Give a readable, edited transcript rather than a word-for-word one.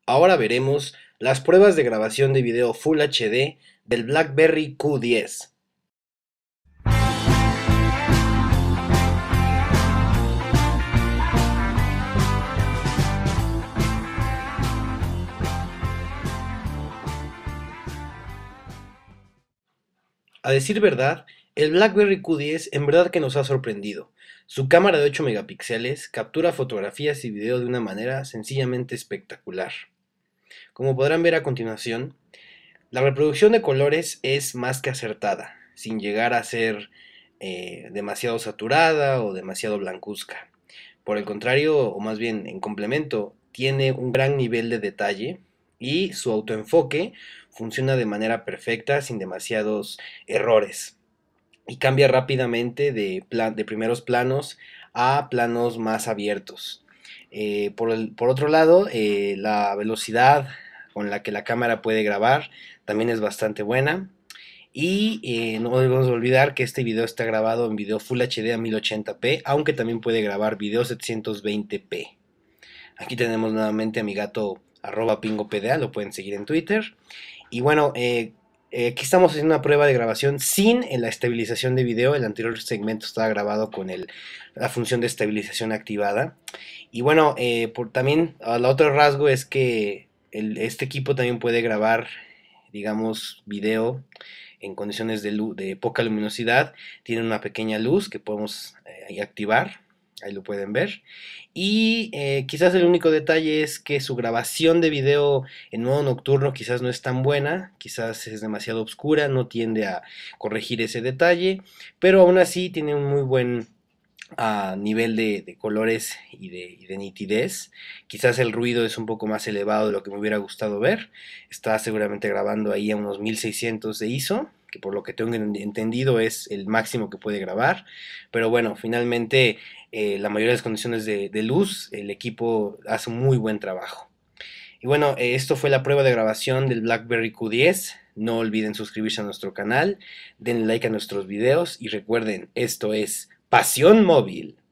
Ahora veremos las pruebas de grabación de video Full HD del BlackBerry Q10. A decir verdad, el BlackBerry Q10 en verdad que nos ha sorprendido. Su cámara de 8 megapíxeles captura fotografías y video de una manera sencillamente espectacular. Como podrán ver a continuación, la reproducción de colores es más que acertada, sin llegar a ser demasiado saturada o demasiado blancuzca. Por el contrario, o más bien en complemento, tiene un gran nivel de detalle y su autoenfoque funciona de manera perfecta sin demasiados errores y cambia rápidamente de primeros planos a planos más abiertos. Por otro lado, la velocidad con la que la cámara puede grabar también es bastante buena. Y no debemos olvidar que este video está grabado en video Full HD a 1080p, aunque también puede grabar video 720p. Aquí tenemos nuevamente a mi gato @pingopda, lo pueden seguir en Twitter. Y bueno, aquí estamos haciendo una prueba de grabación sin la estabilización de video. El anterior segmento estaba grabado con la función de estabilización activada. Y bueno, también el otro rasgo es que este equipo también puede grabar, digamos, video en condiciones de poca luminosidad. Tiene una pequeña luz que podemos activar. Ahí lo pueden ver. Y quizás el único detalle es que su grabación de video en modo nocturno quizás no es tan buena, quizás es demasiado oscura, no tiende a corregir ese detalle, pero aún así tiene un muy buen nivel de colores y de nitidez. Quizás el ruido es un poco más elevado de lo que me hubiera gustado ver. Está seguramente grabando ahí a unos 1600 de ISO, que por lo que tengo entendido es el máximo que puede grabar. Pero bueno, finalmente la mayoría de las condiciones de luz, el equipo hace un muy buen trabajo. Y bueno, esto fue la prueba de grabación del BlackBerry Q10. No olviden suscribirse a nuestro canal, denle like a nuestros videos y recuerden, esto es Pasión Móvil.